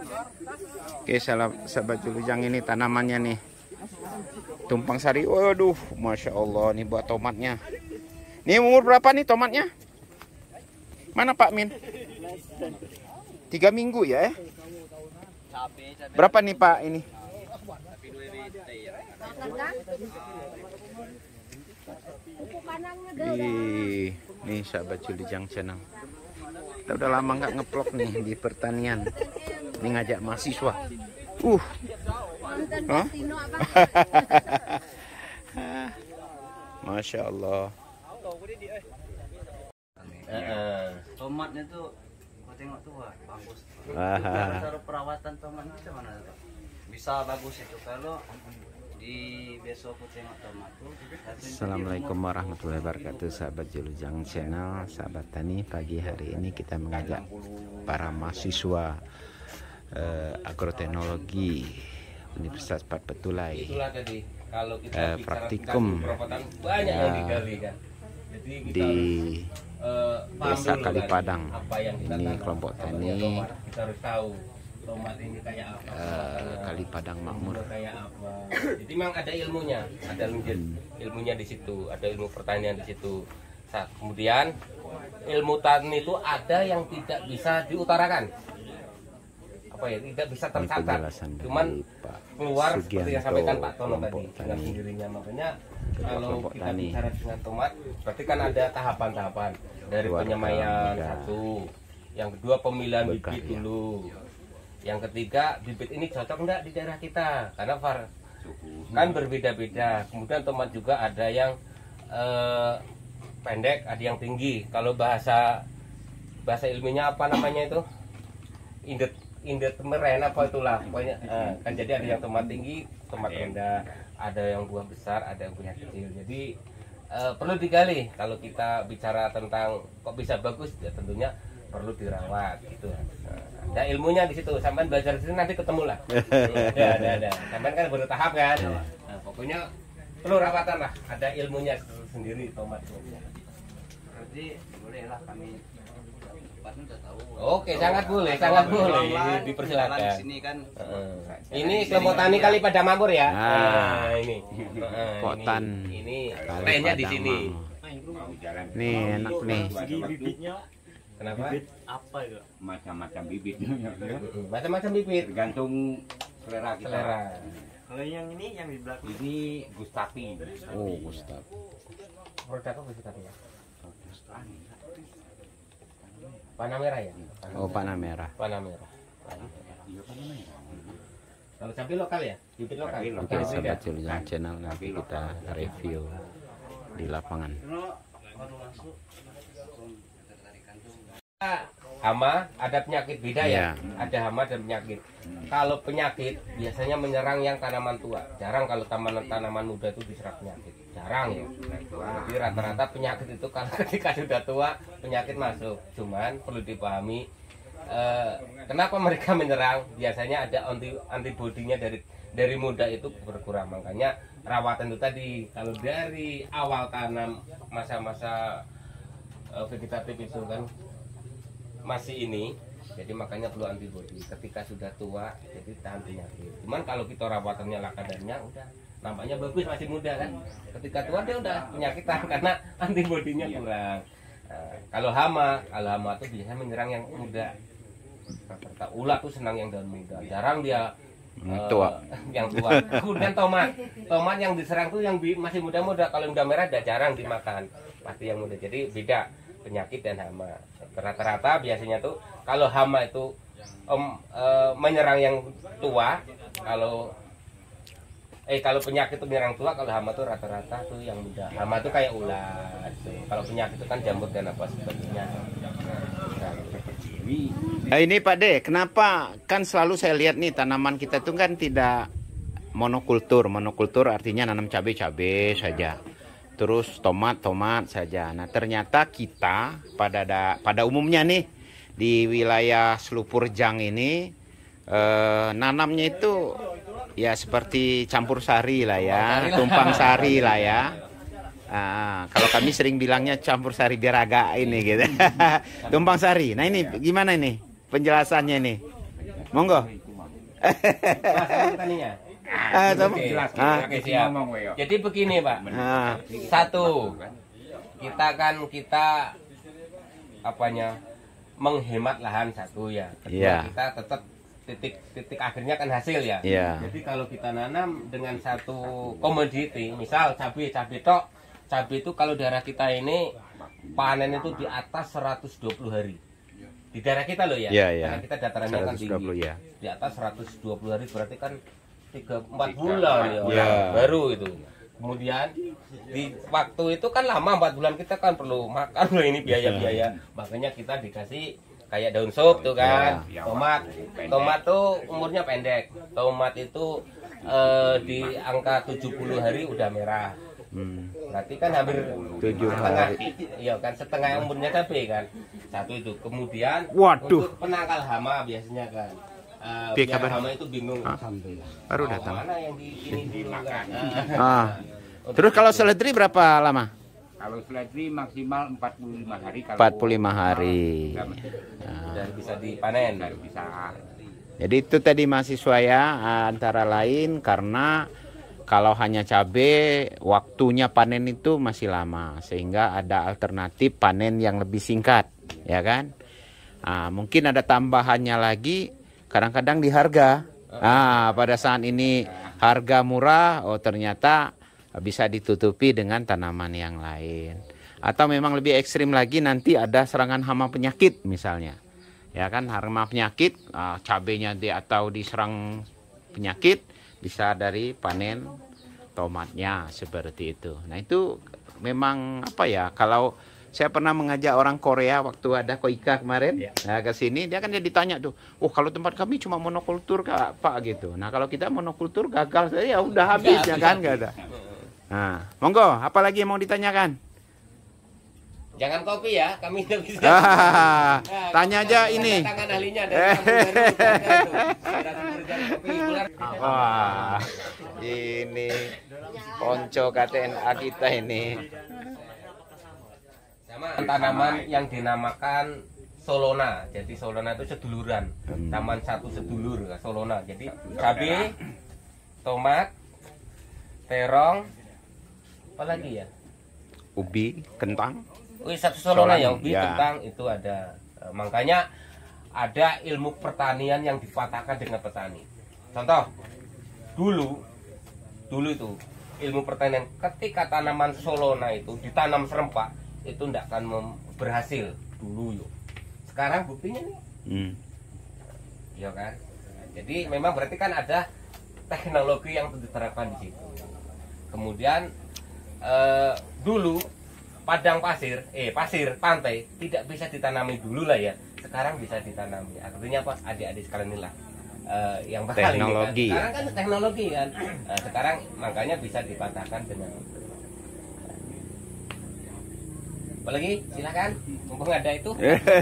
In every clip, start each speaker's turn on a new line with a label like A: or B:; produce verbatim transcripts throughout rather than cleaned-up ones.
A: Oke, salah sahabat Julujang, ini tanamannya nih. Tumpang sari. Waduh, masya Allah nih buat tomatnya. Ini umur berapa nih tomatnya? Mana Pak Min? Tiga minggu ya? Eh? Berapa nih Pak ini? Ih, nih sahabat Julujang channel. Kita udah lama nggak ngeplok nih di pertanian. Ini ngajak mahasiswa. Uh. Huh? Masya Allah.
B: Uh, tomatnya tuh, gua tengok tuh wah, bagus. Cara perawatan tomat itu mana tuh? Bisa bagus itu kalau di besok aku tengok tomat tuh.
A: Assalamualaikum warahmatullahi wabarakatuh, sahabat Julujang channel, sahabat tani. Pagi hari ini kita mengajak para mahasiswa uh, agroteknologi Universitas Patpetulai uh, praktikum
B: banyak
A: uh,
B: yang digali kan. Jadi
A: di
B: uh,
A: Desa Kalipadang.
B: Ini
A: ini kelompok tani
B: kita harus tahu tomat ini kayak apa,
A: uh, Kalipadang Makmur.
B: Kayak apa. Jadi memang ada ilmunya, ada ilmunya di situ, ada ilmu pertanian di situ. Nah, kemudian ilmu tani itu ada yang tidak bisa diutarakan, apa ya, tidak bisa tercatat, cuman keluar seperti yang sampaikan Pak Tono tadi dengan sendirinya. Makanya kalau kita bicara dengan tomat, berarti kan ada tahapan-tahapan dari penyemaian satu, yang kedua pemilihan bibit dulu, yang ketiga bibit ini cocok enggak di daerah kita karena var kan berbeda-beda. Kemudian tomat juga ada yang eh, pendek, ada yang tinggi. Kalau bahasa bahasa ilmiahnya apa namanya itu, indet indet meren apa itulah pokoknya. Eh, kan jadi ada yang tomat tinggi, tomat rendah, ada yang buah besar, ada yang buah kecil. Jadi eh, perlu digali. Kalau kita bicara tentang kok bisa bagus, ya tentunya perlu dirawat gitu. Nah, ada ilmunya di situ. Sampai belajar di sini nanti ketemu lah. ada, ada, ada. Sampai kan baru tahap kan. Nah, pokoknya perlu rawatan lah. Ada ilmunya sendiri tomat.
C: Berarti bolehlah kami.
B: Oke, sangat boleh, sangat boleh. Dipersilakan.
C: Sini kan.
B: Uh, ini kelompok tani Kalipadang Makmur ya.
A: Nah,
B: nah ini. Uh,
A: Kotan.
B: Ini trennya di sini.
A: Nih enak nih.
D: Bibitnya
B: Kenapa?
D: bibit apa itu?
C: Macam-macam bibit.
B: Macam-macam bibit.
C: Tergantung selera kita.
B: Selera.
D: Kalau yang ini yang di belakang
C: Ini Gustapi.
A: Oh, Gustaf.
B: Produk apa sih tapi ya? Panah merah ya?
A: Oh, panah merah.
B: Panah merah. Kalau cabai lokal ya? Bibit lokal.
A: Oke, sahabat Julujang channel, nanti kita review di lapangan.
B: Hama ada penyakit beda ya,
A: Ya.
B: ada hama dan penyakit. Kalau penyakit biasanya menyerang yang tanaman tua. Jarang kalau tanaman tanaman muda itu diserang penyakit. Jarang ya. Jadi rata-rata penyakit itu kalau ketika sudah tua penyakit masuk. Cuman perlu dipahami eh, kenapa mereka menyerang. Biasanya ada anti antibodinya dari dari muda itu berkurang. Makanya rawatan itu tadi. Kalau dari awal tanam masa-masa eh, vegetatif itu kan masih ini, jadi makanya perlu antibodi. Ketika sudah tua jadi tahan penyakit. Cuman kalau kita rawatannya lah kadarnya udah nampaknya bagus, masih muda kan. Ketika tua dia udah penyakitan karena antibodinya kurang. Nah, kalau hama, kalau hama itu biasanya menyerang yang muda. Rata-rata ulat tuh senang yang daun muda. Jarang dia
A: Yang tua.
B: Uh, yang tua. Kemudian tomat, tomat yang diserang tuh yang masih muda-muda. Kalau yang udah merah udah jarang dimakan. Pasti yang muda. Jadi beda penyakit dan hama. Rata-rata biasanya tuh kalau hama itu um, uh, menyerang yang tua, kalau eh kalau penyakit itu menyerang tua, kalau hama tuh rata-rata tuh yang muda. Hama tuh kayak ulat. Tuh. Kalau penyakit itu kan jamur dan apa sebagainya.
A: Nah, ini Pak De, kenapa kan selalu saya lihat nih tanaman kita tuh kan tidak monokultur. Monokultur artinya nanam cabai-cabai saja. Terus tomat, tomat saja. Nah, ternyata kita pada da, pada umumnya nih di wilayah Selupurjang ini eh, nanamnya itu ya seperti campur sari lah ya, tumpang sari lah ya. Nah, kalau kami sering bilangnya campur sari biar agak ini gitu. Tumpang sari. Nah, ini gimana ini penjelasannya nih? Monggo.
B: Mas, kamu petaninya.
A: Ah, sama.
B: Oke,
A: Ah.
B: oke, siap. Jadi begini Pak.
A: Ah.
B: Satu, kita kan kita apanya menghemat lahan satu ya. Kedua,
A: Iya.
B: kita tetap titik titik akhirnya kan hasil ya.
A: Iya.
B: Jadi kalau kita nanam dengan satu komoditi, misal cabai cabai tok, cabai itu kalau daerah kita ini panen itu di atas seratus dua puluh hari. Di daerah kita loh ya.
A: Iya, iya.
B: Karena kita datarannya kan
A: seratus dua puluh
B: tinggi.
A: ya.
B: Di atas seratus dua puluh hari berarti kan tiga empat bulan ya.
A: Iya.
B: Baru itu. Kemudian di waktu itu kan lama empat bulan kita kan perlu makan loh ini biaya-biaya. Makanya kita dikasih kayak daun sup tuh kan.
C: Ya,
B: Tomat. Tomat tuh umurnya pendek. Tomat itu eh, di angka tujuh puluh hari udah merah.
A: Hmm.
B: Berarti kan hampir
A: Tujuh
B: setengah,
A: hari.
B: iya kan setengah umurnya cabai kan. Satu itu. Kemudian
A: Waduh.
B: untuk penangkal hama biasanya kan. eh,
A: Piye
B: biar
A: kabar?
B: hama itu bingung.
A: Alhamdulillah. Baru
B: Oh,
A: datang.
B: mana yang di ini dulu kan.
A: Ah. Terus kalau seledri berapa lama?
C: Kalau seledri maksimal empat puluh lima hari. Kalau
A: empat puluh lima hari.
B: Dan bisa dipanen.
C: Baru bisa.
A: Jadi itu tadi mahasiswa ya, antara lain karena kalau hanya cabai waktunya panen itu masih lama, sehingga ada alternatif panen yang lebih singkat, ya kan? Nah, mungkin ada tambahannya lagi, kadang-kadang di harga. Nah, pada saat ini harga murah, oh ternyata bisa ditutupi dengan tanaman yang lain. Atau memang lebih ekstrim lagi nanti ada serangan hama penyakit misalnya. Ya kan, hama penyakit, ah, cabenya di atau diserang penyakit bisa dari panen tomatnya seperti itu. Nah itu memang apa ya, kalau saya pernah mengajak orang Korea waktu ada Koika kemarin, nah ke sini dia kan dia ditanya tuh, oh kalau tempat kami cuma monokultur Kak Pak gitu. Nah kalau kita monokultur gagal saja ya udah habis ya kan, nggak ada. Nah monggo, apalagi yang mau ditanyakan?
B: Jangan kopi ya, kami tidak bisa.
A: Ah,
B: Nah,
A: tanya aja
B: ada
A: ini.
B: Tangan ahlinya dari kampung baru, ada tuh. Ada pekerjaan kopi ular.
A: Wah, ini ponco K T N A kita ini.
B: Sama tanaman yang dinamakan Solona. Jadi Solona itu seduluran. Taman satu sedulur Solona. Jadi cabai, tomat, terong, apa lagi ya?
A: Ubi, kentang.
B: Wih, satu Solona ya,
A: Solana,
B: ubi,
A: ya.
B: kentang itu ada. Eh, Makanya ada ilmu pertanian yang dipatahkan dengan petani. Contoh, dulu, dulu itu ilmu pertanian ketika tanaman Solona itu ditanam serempak itu tidak akan mem- berhasil dulu yuk. Sekarang buktinya nih,
A: Hmm.
B: ya kan. Jadi memang berarti kan ada teknologi yang diterapkan di situ. Kemudian eh, dulu padang pasir, eh pasir pantai tidak bisa ditanami dulu lah ya. Sekarang bisa ditanami. Artinya apa? Adik-adik sekalian inilah eh, yang bakal
A: Teknologi,
B: ini kan. Sekarang kan teknologi kan. Nah, sekarang makanya bisa dipatahkan dengan. Apalagi silakan, mumpung ada itu.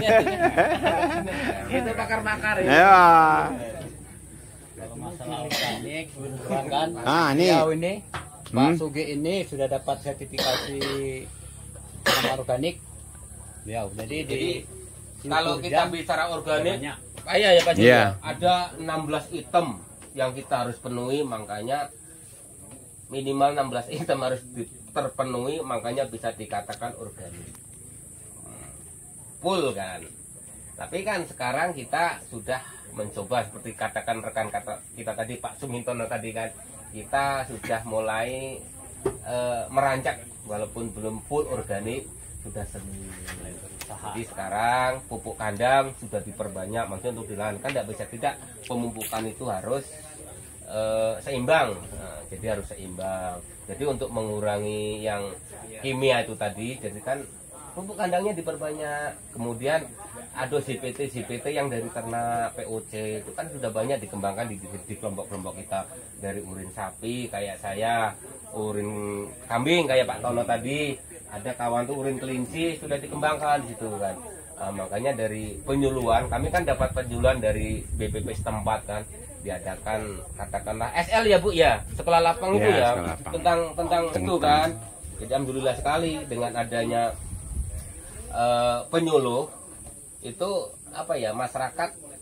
B: Itu bakar-bakar ya.
A: Ya.
E: Kalau masalah organik, beneran kan?
A: Ah, ini.
E: Beliau ini, Pak
A: Hmm.
E: Sugi ini sudah dapat sertifikasi tanaman organik. Beliau. Jadi, di
B: Jadi kalau kita bicara organik,
E: banyak.
B: kaya ya Pak Ji,
A: Iya.
B: ya. Ada enam belas item yang kita harus penuhi, makanya minimal enam belas item harus di- terpenuhi, makanya bisa dikatakan organik. Hmm, Full kan. Tapi kan sekarang kita sudah mencoba seperti katakan rekan kata kita tadi Pak Sumintono tadi kan, kita sudah mulai eh, merancak walaupun belum full organik, sudah semi. Jadi sekarang pupuk kandang sudah diperbanyak, maksudnya untuk di lahan kan tidak bisa tidak, pemupukan itu harus eh, seimbang. Nah, jadi harus seimbang. Jadi untuk mengurangi yang kimia itu tadi, jadi kan pupuk kandangnya diperbanyak. Kemudian ada C P T C P T yang dari ternak P O C itu kan sudah banyak dikembangkan di, di, di kelompok-kelompok kita, dari urin sapi kayak saya, urin kambing kayak Pak Tono tadi, ada kawan tuh urin kelinci sudah dikembangkan di situ kan. Nah, makanya dari penyuluhan kami kan dapat penyuluhan dari B P P setempat kan, diadakan katakanlah S L ya Bu ya, sekolah lapang
A: Ya,
B: itu ya,
A: sekolah lapang.
B: tentang tentang itu
A: Tentang.
B: kan. Jadi alhamdulillah sekali dengan adanya eh, penyuluh itu apa ya, masyarakat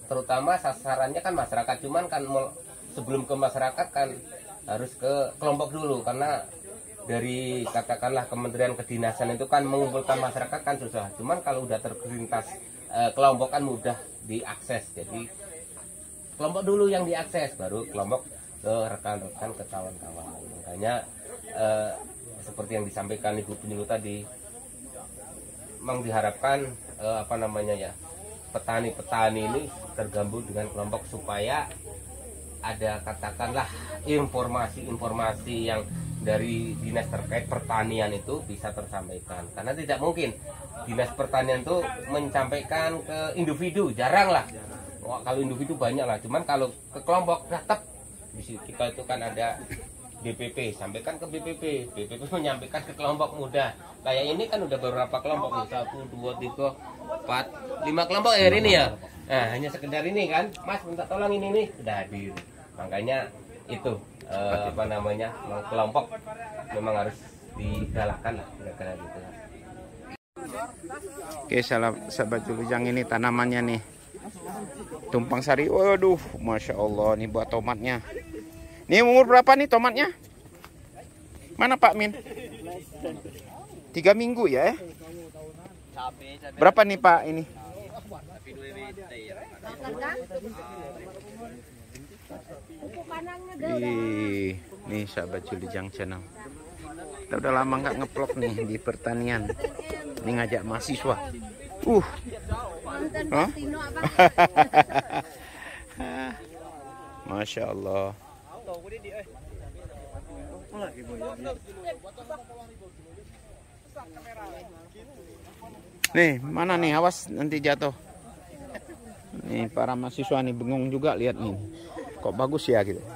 B: terutama sasarannya kan masyarakat, cuman kan sebelum ke masyarakat kan harus ke kelompok dulu, karena dari katakanlah kementerian kedinasan itu kan mengumpulkan masyarakat kan susah, cuman kalau udah terlintas eh, kelompok kan mudah diakses, jadi kelompok dulu yang diakses, baru kelompok ke rekan-rekan, ke kawan-kawan. Makanya eh, seperti yang disampaikan Ibu Penyuluh tadi, memang diharapkan eh, apa namanya ya, petani-petani ini tergabung dengan kelompok supaya ada katakanlah informasi-informasi yang dari dinas terkait pertanian itu bisa tersampaikan, karena tidak mungkin dinas pertanian itu menyampaikan ke individu, jarang lah. Wah, kalau individu banyak lah, cuman kalau ke kelompok tetap di kita itu kan ada B P P, sampaikan ke B P P, B P P menyampaikan ke kelompok muda. Kayak ini kan udah beberapa kelompok, satu, dua, tiga, empat, lima kelompok hari ini ya. Nah, hanya sekedar ini kan, Mas minta tolong ini nih, sudah hadir. Makanya itu eh, apa namanya, kelompok memang harus digalakkan lah, kira-kira gitu.
A: Oke, sahabat Julujang, ini tanamannya nih. Tumpang sari, waduh, masya Allah, nih buat tomatnya. Ini umur berapa nih tomatnya? Mana Pak Min? Tiga minggu ya? Berapa nih Pak ini? Ih, nih sahabat Julujang channel. Kita udah lama nggak ngeplok nih di pertanian. Ini ngajak mahasiswa. Uh. Huh? Masya Allah. Nih, mana nih? Awas nanti jatuh. Nih para mahasiswa nih bengong juga, lihat nih. Kok bagus ya gitu.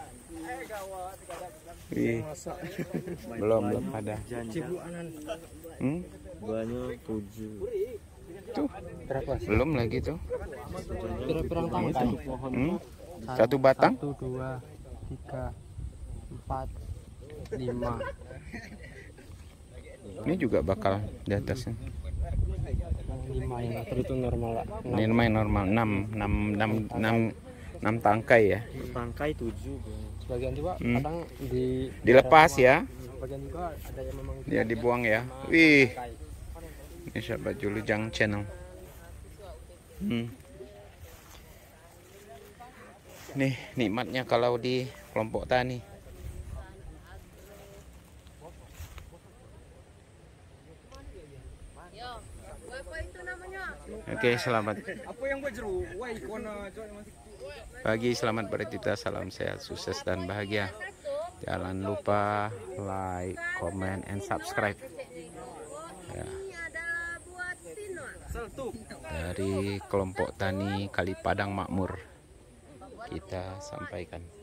A: Wih. Belum belum ada. Hmm?
D: Banyak tujuh.
A: Tuh. Belum lagi tuh.
F: Pirang-pirang tangkai.
A: Hmm? Satu batang?
F: Satu, dua, tiga, empat, lima.
A: Ini juga bakal di atasnya.
F: Lima yang terhitung normal.
A: Ini lumayan normal, enam, enam, enam, enam, enam tangkai ya.
D: Tangkai tujuh.
F: Sebagian juga
A: Hmm.
F: kadang di
A: Dilepas ya.
F: sebagian juga ada yang memang
A: Dia dibuang ya. Wih. Ini sahabat Julujang channel. Hmm. Nih nikmatnya kalau di kelompok tani. Oke, selamat pagi, selamat beraktivitas, salam sehat, sukses dan bahagia. Jangan lupa like, comment, and subscribe. Ya. Dari kelompok tani Kalipadang Makmur kita sampaikan.